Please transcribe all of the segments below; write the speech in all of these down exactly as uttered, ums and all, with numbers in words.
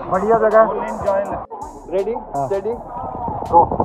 बढ़िया जगह। Ready steady go.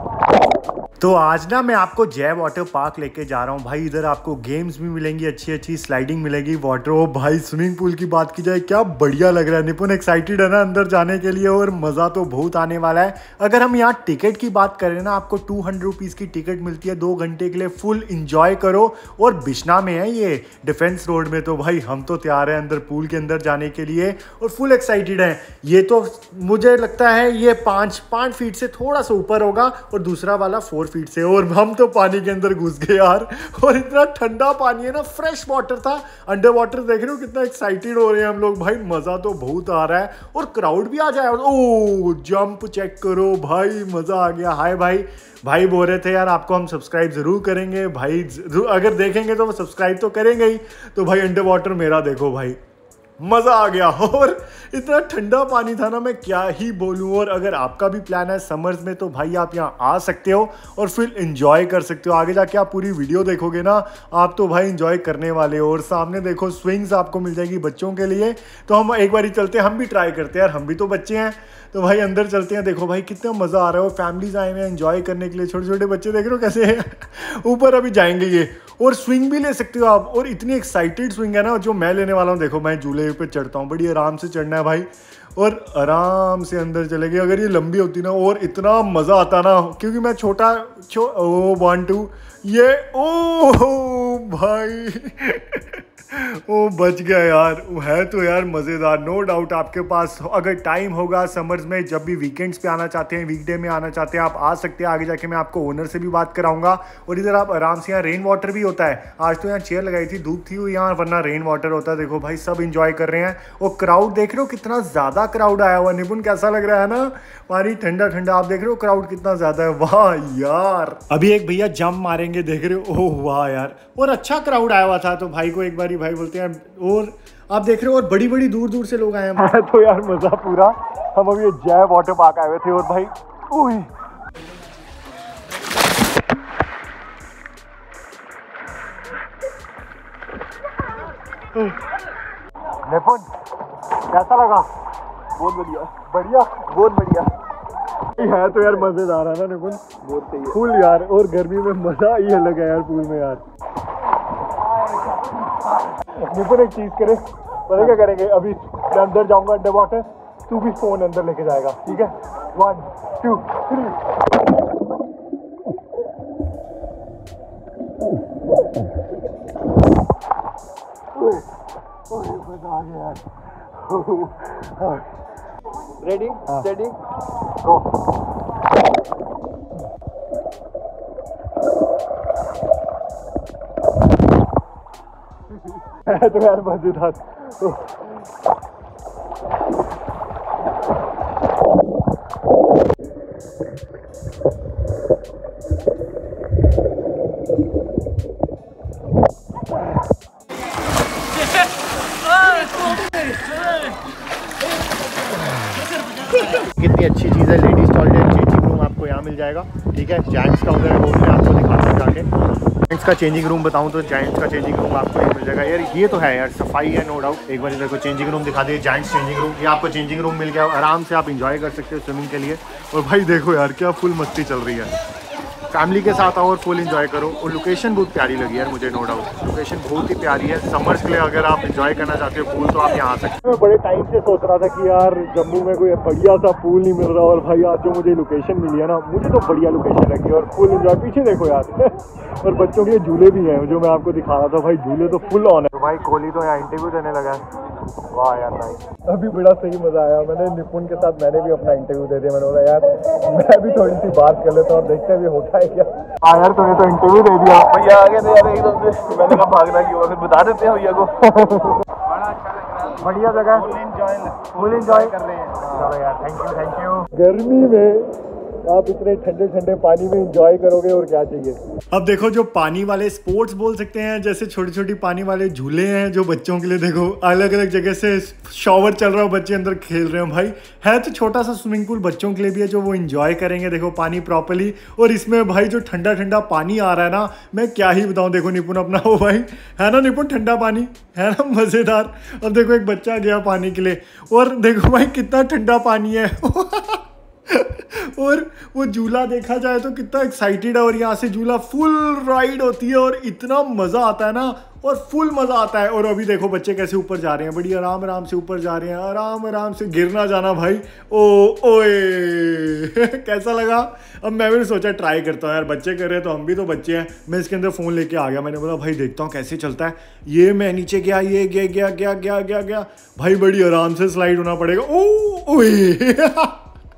तो आज ना मैं आपको जय वाटर पार्क लेके जा रहा हूँ भाई। इधर आपको गेम्स भी मिलेंगी, अच्छी अच्छी स्लाइडिंग मिलेगी, वाटर। ओ भाई स्विमिंग पूल की बात की जाए क्या बढ़िया लग रहा है। निपुण एक्साइटेड है ना अंदर जाने के लिए और मज़ा तो बहुत आने वाला है। अगर हम यहाँ टिकट की बात करें ना, आपको टू हंड्रेड रुपीज़ की टिकट मिलती है दो घंटे के लिए। फुल इंजॉय करो। और बिश्ना में है ये डिफेंस रोड में। तो भाई हम तो तैयार हैं अंदर पूल के अंदर जाने के लिए और फुल एक्साइटेड हैं। ये तो मुझे लगता है ये पाँच पाँच फीट से थोड़ा सा ऊपर होगा और दूसरा वाला फोर फीट से। और हम तो पानी के अंदर घुस गए यार। और इतना ठंडा पानी है ना, फ्रेश वाटर था। अंडर वाटर देख रहे हो कितना एक्साइटेड हो रहे हैं हम लोग भाई। मजा तो बहुत आ रहा है और क्राउड भी आ जाए। ओ जंप चेक करो भाई, मजा आ गया। हाय भाई। भाई बोल रहे थे यार आपको हम सब्सक्राइब जरूर करेंगे भाई। अगर देखेंगे तो वो सब्सक्राइब तो करेंगे ही। तो भाई अंडर वाटर मेरा देखो भाई, मज़ा आ गया। और इतना ठंडा पानी था ना, मैं क्या ही बोलूँ। और अगर आपका भी प्लान है समर्स में तो भाई आप यहाँ आ सकते हो और फिर एंजॉय कर सकते हो। आगे जाके आप पूरी वीडियो देखोगे ना, आप तो भाई एंजॉय करने वाले हो। और सामने देखो स्विंग्स आपको मिल जाएगी बच्चों के लिए। तो हम एक बारी चलते हैं, हम भी ट्राई करते हैं यार, हम भी तो बच्चे हैं। तो भाई अंदर चलते हैं। देखो भाई कितना मज़ा आ रहा है। और फैमिलीज आए हुए हैं एंजॉय करने के लिए। छोटे छोटे बच्चे देख रहे हो कैसे ऊपर अभी जाएंगे ये। और स्विंग भी ले सकते हो आप। और इतनी एक्साइटेड स्विंग है ना जो मैं लेने वाला हूँ। देखो मैं झूले पे चढ़ता हूँ, बड़ी आराम से चढ़ना है भाई। और आराम से अंदर चले गए। अगर ये लंबी होती ना और इतना मज़ा आता ना, क्योंकि मैं छोटा छो ओ वन टू ये ओ भाई ओ बच गया यार। वो है तो यार मज़ेदार, नो डाउट। आपके पास अगर टाइम होगा समर्स में, जब भी वीकेंड्स पे आना चाहते हैं, वीकडे में आना चाहते हैं, आप आ सकते हैं। आगे जाके मैं आपको ओनर से भी बात कराऊंगा। और इधर आप आराम से, यहाँ रेन वाटर भी होता है। आज तो यहाँ चेयर लगाई थी, धूप थी हुई यहाँ, वरना रेन वाटर होता है। देखो भाई सब इंजॉय कर रहे हैं। और क्राउड देख रहे हो कितना ज़्यादा क्राउड आया हुआ। निपुण कैसा लग रहा है ना, पानी ठंडा ठंडा। आप देख रहे हो क्राउड कितना ज़्यादा है। वाह यार। अभी एक भैया जंप मारेंगे देख रहे हो। ओह वाह यार। और अच्छा क्राउड आया हुआ था। तो भाई को एक बारी भाई बोलते हैं। और आप देख रहे हो और बड़ी बड़ी दूर दूर से लोग आए हैं। तो यार मजा पूरा। हम अभी ये जय वाटर पार्क आए हुए थे और भाई उई निपुण कैसा लगा? बहुत बढ़िया बढ़िया, बहुत बढ़िया है तो यार मजेदार है ना निपुण, बहुत सही है फुल यार। और गर्मी में मजा ही अलग है यार पूल में यार। निपुण एक चीज करे, पता क्या करेंगे, अभी मैं अंदर जाऊंगा अंडर वाटर, तू भी फोन अंदर लेके जाएगा, ठीक है? One two three. मजा आ गया यार। Ready steady go. तो यार मजेदार। कितनी अच्छी चीज़ है। लेडीज टॉयलेट, चेंजिंग रूम आपको यहाँ मिल जाएगा, ठीक है। जेंट्स का उधर बोल रहे आपको दिखाते हैं जाके। जेंट्स का चेंजिंग रूम बताऊँ तो जेंट्स का चेंजिंग रूम आपको ये मिल जाएगा यार। ये तो है यार, सफाई है नो डाउट। एक बार इधर को चेंजिंग रूम दिखा दिए, जेंट्स चेंजिंग रूम। ये आपको चेंजिंग रूम मिल गया, आराम से आप इंजॉय कर सकते हो स्विमिंग के लिए। और भाई देखो यार क्या फुल मस्ती चल रही है। फैमिली के साथ आओ और फुल एंजॉय करो। और लोकेशन बहुत प्यारी लगी यार मुझे, नो डाउट। लोकेशन बहुत ही प्यारी है। समर्स के लिए अगर आप एंजॉय करना चाहते हो पूल, तो आप यहाँ आ सकते हो। मैं बड़े टाइम से सोच रहा था कि यार जम्मू में कोई बढ़िया सा पूल नहीं मिल रहा। और भाई आज जो मुझे लोकेशन मिली है ना, मुझे तो बढ़िया लोकेशन लगी। और फुल एंजॉय, पीछे देखो यार और बच्चों के लिए झूले भी हैं जो मैं आपको दिखा रहा था। भाई झूले तो फुल ऑन है। तो भाई कोहली तो यहाँ इंटरव्यू देने लगा है। वाह यार भाई, अभी बड़ा सही मजा आया। मैंने निपुण के साथ मैंने भी अपना इंटरव्यू दे दिया। मैंने बोला यार मैं भी थोड़ी सी बात कर लेता हूँ और देखते हैं भी होता है क्या। हाँ यार तूने तो इंटरव्यू दे दिया। भैया आ गए थे यार एकदम से, मैंने कहा भागना क्यों, फिर बता देते हैं भैया को। बढ़िया जगह, फुल एंजॉय फुल एंजॉय कर रहे हैं। चलो यार, थैंक यू थैंक यू। गर्मी में आप इतने ठंडे ठंडे पानी में एंजॉय करोगे और क्या चाहिए। अब देखो जो पानी वाले स्पोर्ट्स बोल सकते हैं, जैसे छोटी छोटी पानी वाले झूले हैं जो बच्चों के लिए, देखो अलग अलग जगह से शॉवर चल रहा हो, बच्चे अंदर खेल रहे हो। भाई है तो छोटा सा स्विमिंग पूल बच्चों के लिए भी है जो वो एंजॉय करेंगे, देखो पानी प्रॉपर्ली। और इसमें भाई जो ठंडा ठंडा पानी आ रहा है ना, मैं क्या ही बताऊं। देखो निपुण अपना वो भाई है ना, निपुण ठंडा पानी है ना, मजेदार। अब देखो एक बच्चा गया पानी के लिए और देखो भाई कितना ठंडा पानी है और वो झूला देखा जाए तो कितना एक्साइटेड है। और यहाँ से झूला फुल राइड होती है और इतना मज़ा आता है ना, और फुल मज़ा आता है। और अभी देखो बच्चे कैसे ऊपर जा रहे हैं, बड़ी आराम आराम से ऊपर जा रहे हैं, आराम आराम से, गिरना जाना भाई। ओ ओए कैसा लगा। अब मैं भी सोचा ट्राई करता हूँ यार, बच्चे कर रहे हैं तो हम भी तो बच्चे हैं। मैं इसके अंदर फ़ोन लेके आ गया, मैंने बोला भाई देखता हूँ कैसे चलता है। ये मैं नीचे गया, ये गया गया गया गया गया गया भाई, बड़ी आराम से स्लाइड होना पड़ेगा। ओ ओए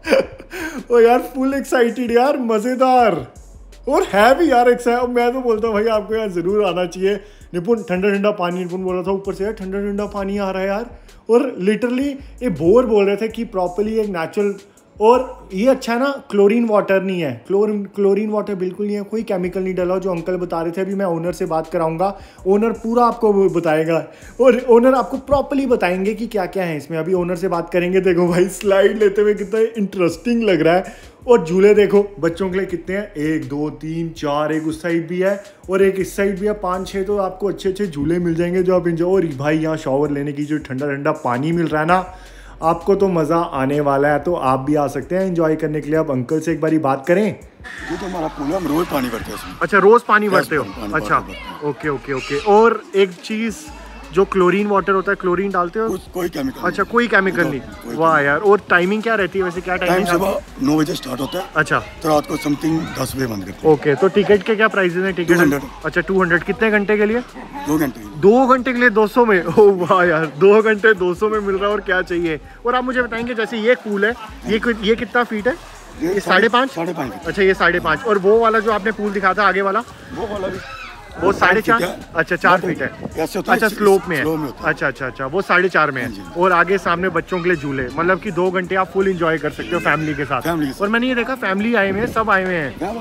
ओ यार फुल एक्साइटेड यार, मज़ेदार। और है भी यार एक्साइट। मैं तो बोलता हूँ भाई आपको यार ज़रूर आना चाहिए। निपुण ठंडा ठंडा पानी, निपुण बोल रहा था ऊपर से यार ठंडा ठंडा पानी आ रहा है यार। और लिटरली ये बोर बोल रहे थे कि प्रॉपर्ली एक नेचुरल, और ये अच्छा है ना, क्लोरीन वाटर नहीं है, क्लोरीन क्लोरीन वाटर बिल्कुल नहीं है, कोई केमिकल नहीं डाला। जो अंकल बता रहे थे, अभी मैं ओनर से बात कराऊंगा, ओनर पूरा आपको बताएगा और ओनर आपको प्रॉपर्ली बताएंगे कि क्या क्या है इसमें। अभी ओनर से बात करेंगे। देखो भाई स्लाइड लेते हुए कितना इंटरेस्टिंग लग रहा है। और झूले देखो बच्चों के लिए कितने हैं, एक दो तीन चार, एक उस साइड भी है और एक इस साइड भी है, पाँच छः। तो आपको अच्छे अच्छे झूले मिल जाएंगे जो आप इंजॉय। और भाई यहाँ शॉवर लेने की जो ठंडा ठंडा पानी मिल रहा है ना, आपको तो मज़ा आने वाला है। तो आप भी आ सकते हैं एंजॉय करने के लिए। आप अंकल से एक बारी बात करें। ये तो हमारा पूल है, हम रोज पानी भरते हैं इसमें। अच्छा रोज पानी भरते हो, पानी अच्छा भरते ओके ओके ओके। और एक चीज़ जो क्लोरीन वाटर होता है, क्लोरीन डालते हो? कोई केमिकल अच्छा कोई केमिकल नहीं। वाह यार। और टाइमिंग क्या रहती है वैसे, क्या टाइमिंग? टाइम सुबह नौ बजे स्टार्ट होता है, अच्छा, तो रात को समथिंग दस बजे बंद करते हैं। ओके। तो टिकट के क्या प्राइसेस हैं? Ticket two hundred. अच्छा टू हंड्रेड। कितने घंटे के लिए? दो घंटे दो घंटे के लिए दो सौ में? ओ वाह यार, दो घंटे दो सौ में मिल रहा है, और क्या चाहिए। और आप मुझे बताएंगे जैसे ये एक पूल है, ये ये कितना फीट है? ये साढ़े पाँच साढ़े पाँच अच्छा ये साढ़े पाँच। और वो वाला जो आपने पूल दिखा था आगे वाला, वो वाला भी वो साढ़े चार? अच्छा चार फीट है। अच्छा स्लोप में है। अच्छा अच्छा अच्छा, वो साढ़े चार में है। और आगे सामने बच्चों के लिए झूले, मतलब कि दो घंटे आप फुल एंजॉय कर सकते हो फैमिली के साथ। और मैंने ये देखा फैमिली आए हुए हैं, सब आए हुए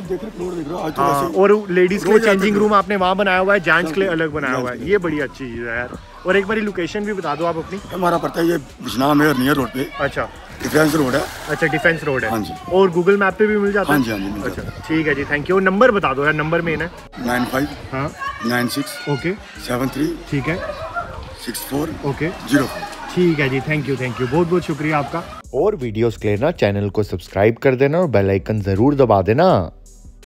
हैं। हाँ, और लेडीज के लिए चेंजिंग रूम आपने वहाँ बनाया हुआ है, जेंट्स के लिए अलग बनाया हुआ है। ये बड़ी अच्छी चीज़ है यार। और एक बारी लोकेशन भी बता दो आप अपनी। हमारा पड़ता है ये बिजनौर में नियर रोड पे। अच्छा डिफेंस रोड है। अच्छा डिफेंस रोड है। हाँ जी। और गूगल मैप पे भी मिल जाता है? हाँ जी हाँ जी मिल जाता है। अच्छा ठीक है जी, थैंक यू। नंबर बता दो यार, नंबर मेन है। नाइन फाइव हाँ nine six okay seven three ठीक है six four okay zero four. ठीक है जी, थैंक यू थैंक यू, बहुत बहुत शुक्रिया आपका। और वीडियोस के लिए ना चैनल को सब्सक्राइब कर देना और बेल आइकन जरूर दबा देना।